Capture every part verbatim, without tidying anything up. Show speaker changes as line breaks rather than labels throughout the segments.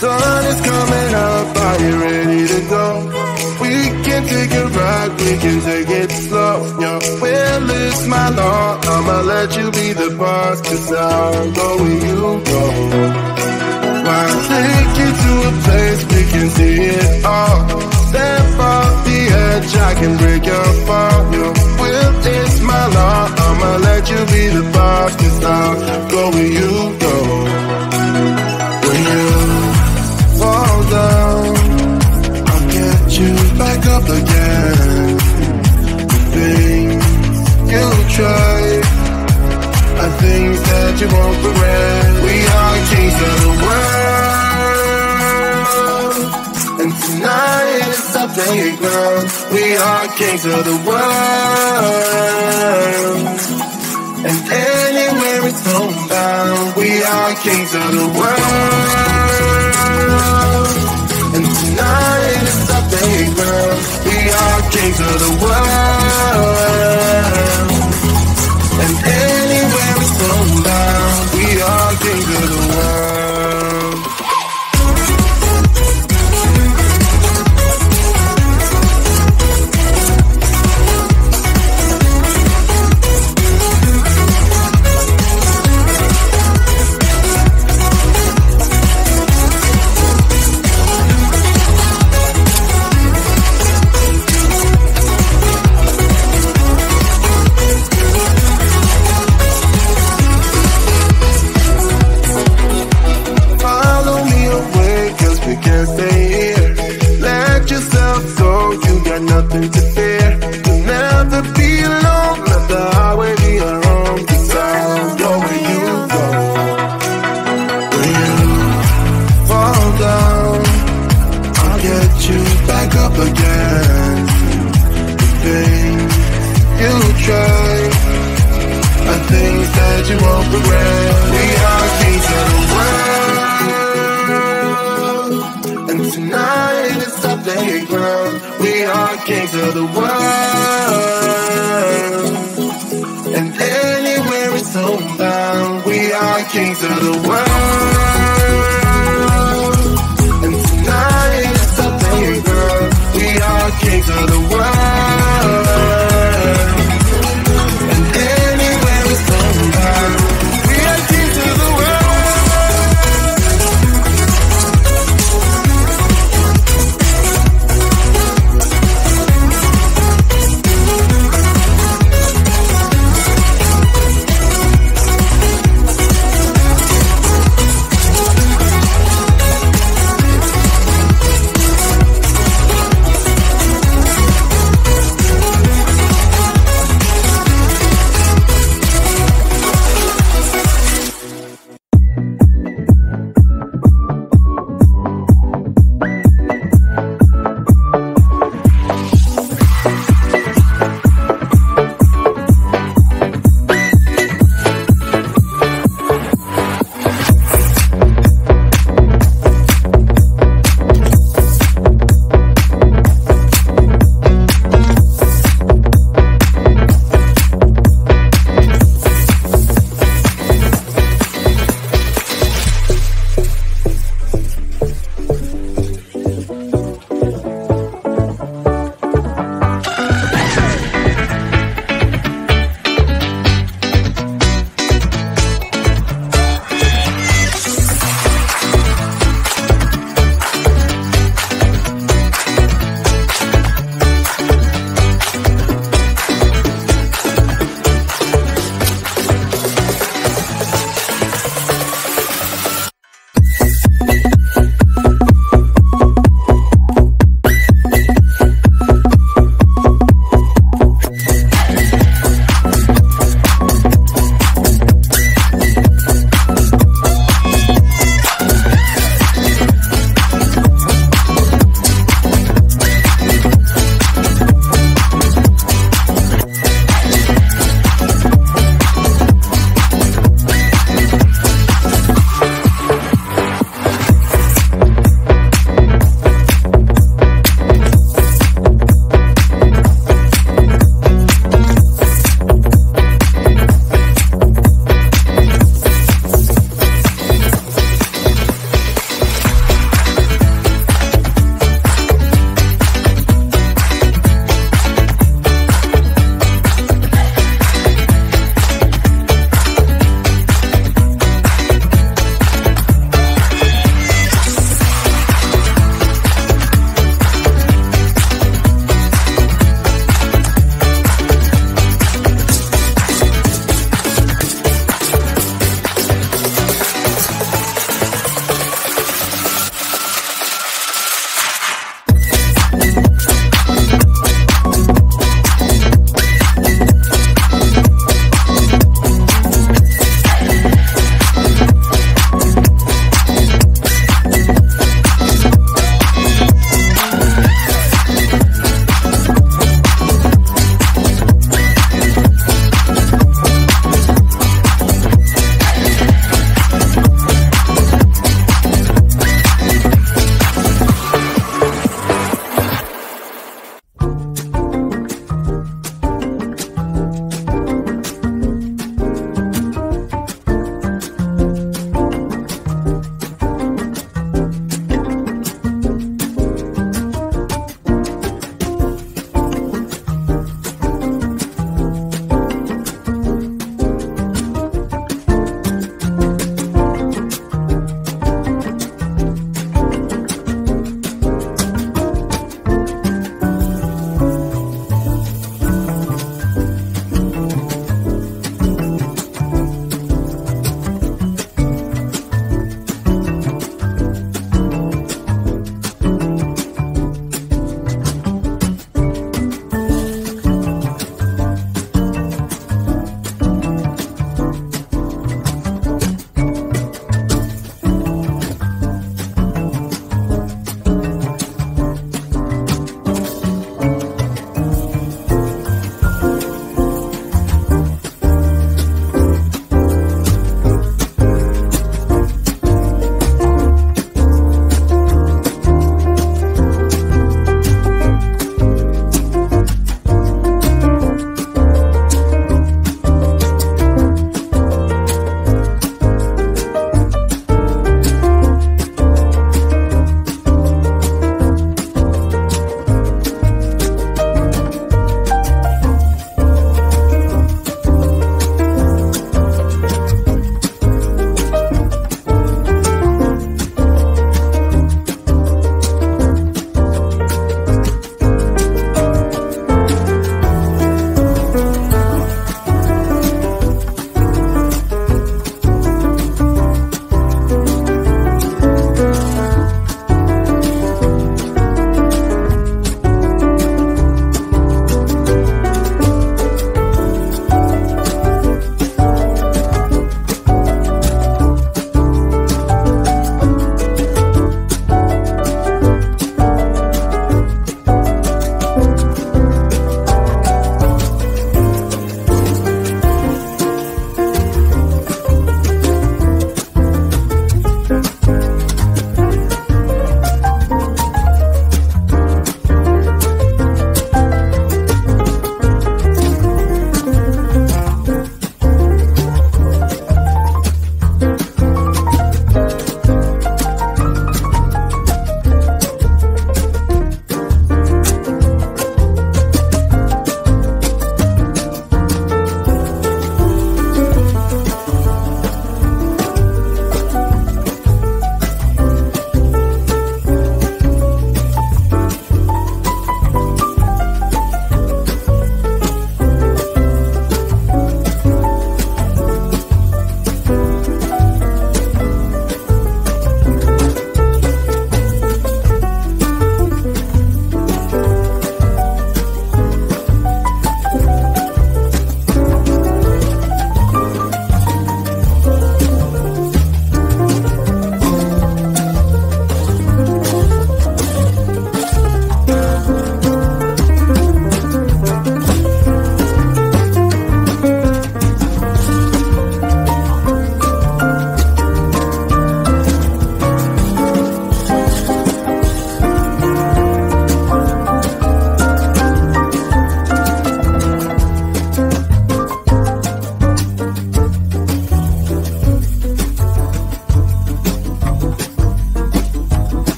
Sun is coming up, are you ready to go? We can take a ride, we can take it slow. Your will is my law, I'ma let you be the boss, cause I'll go where you go. I'll take you to a place we can see it all. Step off the edge, I can break your fall. Your will is my law, I'ma let you be the boss, cause I'll go where you go. When you fall down, I'll get you back up again. The things you try are things that you won't regret. We are kings of the world, and tonight is our playground. We are kings of the world, and anywhere it's homebound. We are kings of the world, and tonight is our playground. We are kings of the world, and anywhere it's homebound. We are kings of the world. Nothing to fear. You'll never be alone. Let the highway be your home, cause I'll go where you go. When you fall down, I'll get you back up again. The things you try are things that you won't regret. We are kings of the world, and tonight is our playground. We are kings of the world, and anywhere it's homebound. We are kings of the world, and tonight is our playground. We are kings of the world, and anywhere it's homebound. We are kings of the world.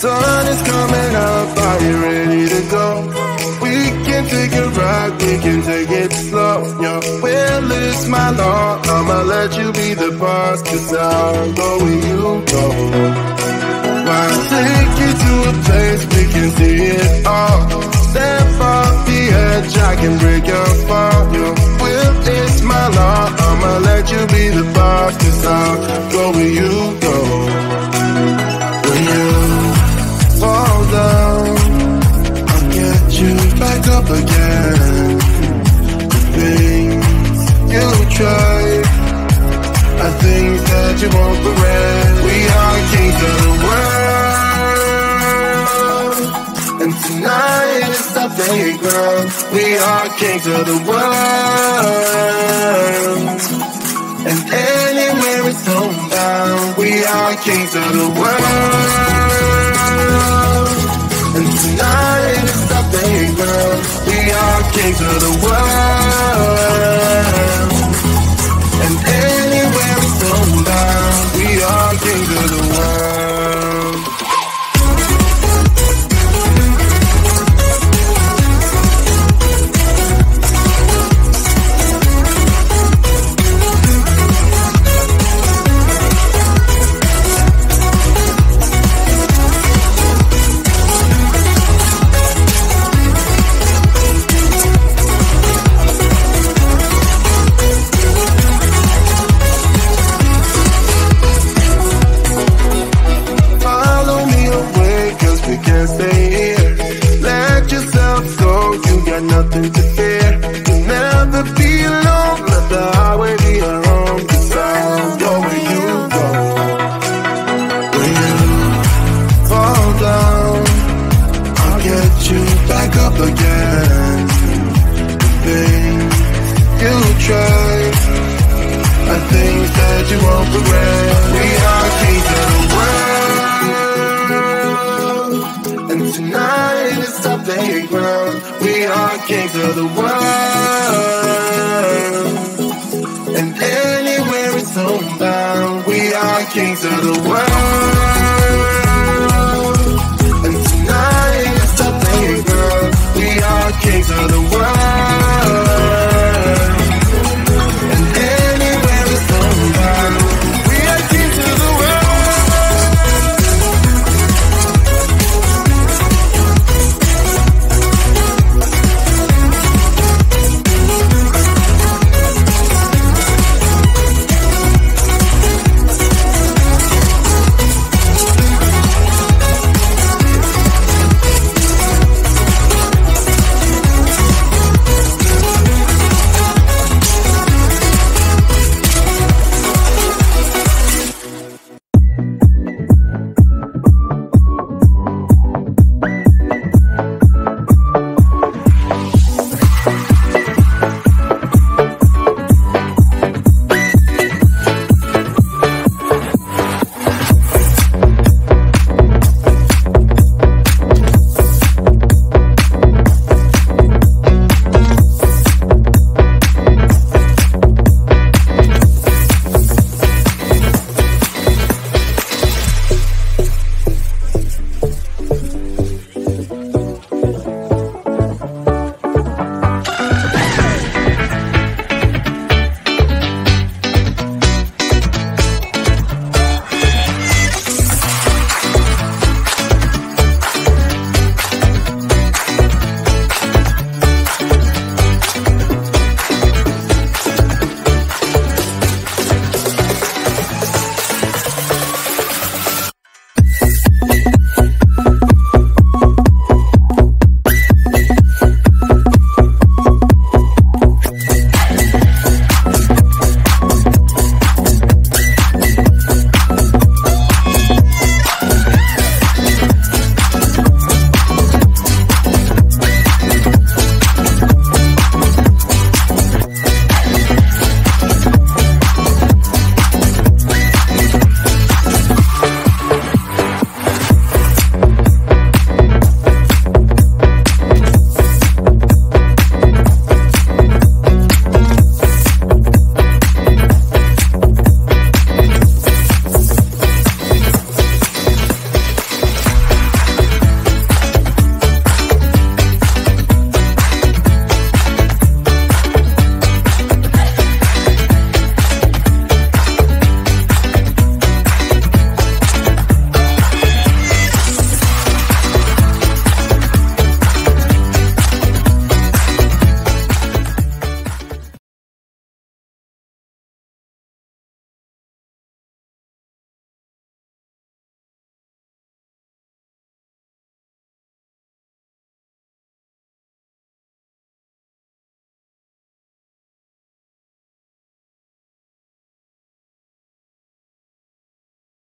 sun is coming up, are you ready to go? We can take a ride, we can take it slow. Your will is my law, I'ma let you be the boss, cause I'll go where you go. I'll take you to a place we can see it all. Step off the edge, I can break your fall. Your will is my law, I'ma let you be the boss, cause I'll go where you go. When you fall down, I'll get you back up again. The things you try are things that you won't regret. We are kings of the world, and tonight is the playground. We are kings of the world, and anywhere it's homebound. We are kings of the world, and tonight is the playground. We are kings of the world, and anywhere it's homebound. We are kings of the world. Nothing to fear. You'll never be alone. Let the highway be your home, cause I'll go where you go. When you fall down, I'll get you back up again. The things you try are things that you won't regret. We are kings of the world, and tonight is the playground. We are kings of the world, and anywhere it's homebound. We are kings of the world.